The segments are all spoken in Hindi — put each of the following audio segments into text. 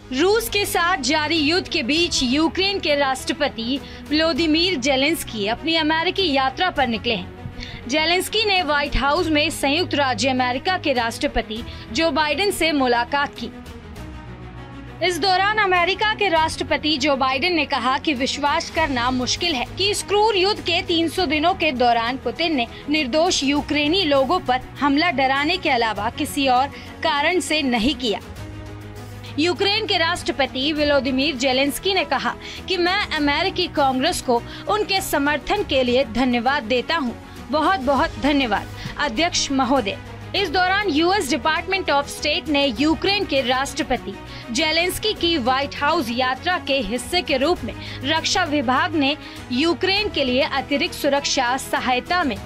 रूस के साथ जारी युद्ध के बीच यूक्रेन के राष्ट्रपति व्लादिमीर जेलेंस्की अपनी अमेरिकी यात्रा पर निकले हैं। जेलेंस्की ने व्हाइट हाउस में संयुक्त राज्य अमेरिका के राष्ट्रपति जो बाइडेन से मुलाकात की। इस दौरान अमेरिका के राष्ट्रपति जो बाइडेन ने कहा कि विश्वास करना मुश्किल है कि इस क्रूर युद्ध के 300 दिनों के दौरान पुतिन ने निर्दोष यूक्रेनी लोगों पर हमला डराने के अलावा किसी और कारण से नहीं किया। यूक्रेन के राष्ट्रपति व्लादिमीर जेलेंस्की ने कहा कि मैं अमेरिकी कांग्रेस को उनके समर्थन के लिए धन्यवाद देता हूं। बहुत बहुत धन्यवाद अध्यक्ष महोदय। इस दौरान यूएस डिपार्टमेंट ऑफ स्टेट ने यूक्रेन के राष्ट्रपति जेलेंस्की की व्हाइट हाउस यात्रा के हिस्से के रूप में रक्षा विभाग ने यूक्रेन के लिए अतिरिक्त सुरक्षा सहायता में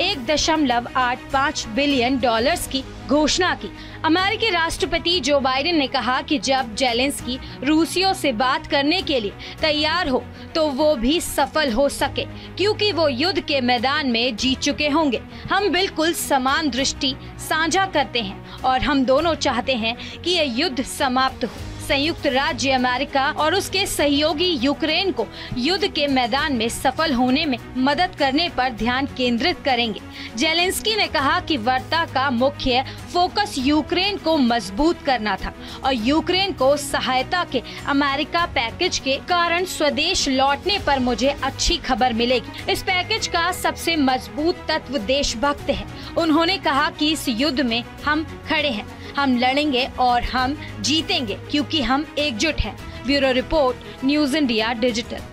$1.85 बिलियन की घोषणा की। अमेरिकी राष्ट्रपति जो बाइडेन ने कहा कि जब जेलेंस्की रूसियों से बात करने के लिए तैयार हो तो वो भी सफल हो सके, क्योंकि वो युद्ध के मैदान में जीत चुके होंगे। हम बिल्कुल समान दृष्टि साझा करते हैं और हम दोनों चाहते हैं कि ये युद्ध समाप्त हो। संयुक्त राज्य अमेरिका और उसके सहयोगी यूक्रेन को युद्ध के मैदान में सफल होने में मदद करने पर ध्यान केंद्रित करेंगे। जेलेंस्की ने कहा कि वार्ता का मुख्य फोकस यूक्रेन को मजबूत करना था और यूक्रेन को सहायता के अमेरिका पैकेज के कारण स्वदेश लौटने पर मुझे अच्छी खबर मिलेगी। इस पैकेज का सबसे मजबूत तत्व देशभक्त है। उन्होंने कहा कि इस युद्ध में हम खड़े हैं, हम लड़ेंगे और हम जीतेंगे क्योंकि हम एकजुट हैं। Bureau report, news India digital.